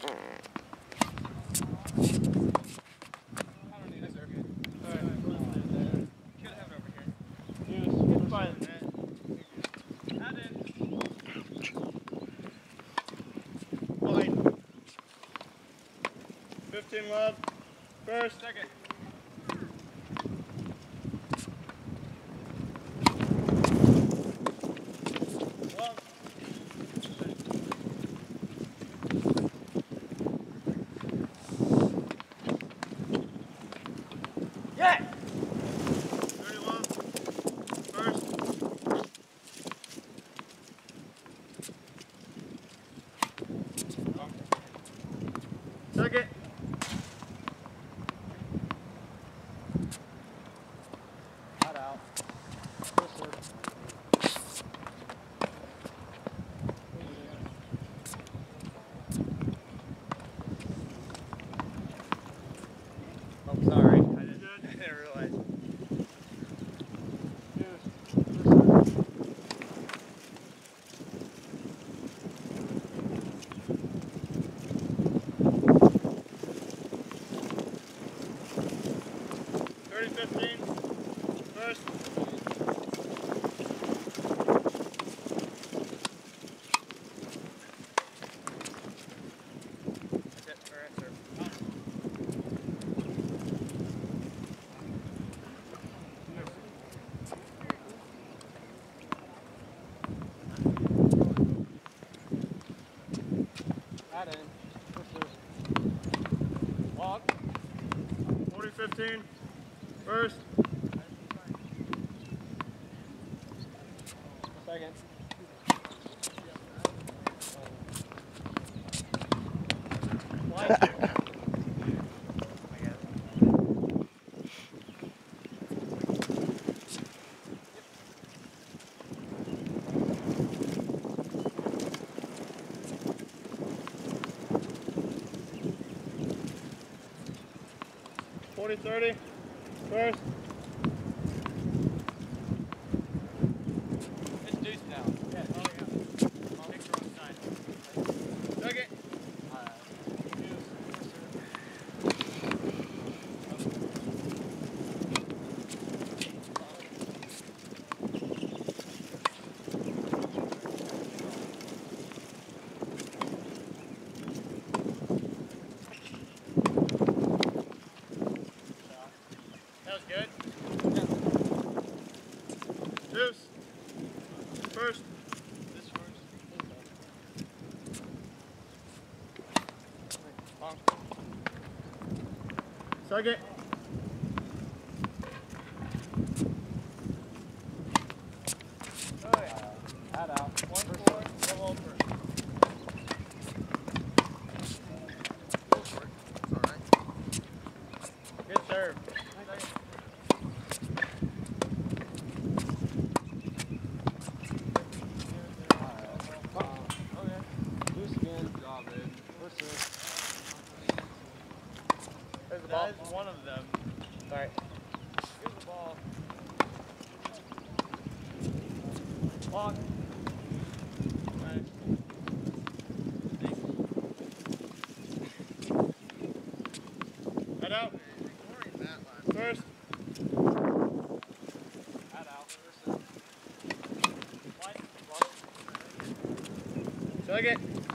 Line. 15 love. First. Second. Yeah! 30 love. First. Second. Not out. First serve. Oh, sorry. I didn't realize. Thirty 15. First. That's it for answer. That in. First serve. Walk. 40 15. First. Second. Line 2. 40 30. First. It's deuce now. Yeah. Oh, yeah. Take the wrong side. Second. That was good. Deuce. First. This first. Long. Second. Oh, yeah. That out. 1-4. Go over. Good serve. Okay. Deuce again. Good job, dude. First serve. There's the ball. That is one of them. Alright. Here's the ball. Walk. Nice. Head out. First. That out. First serve. Second.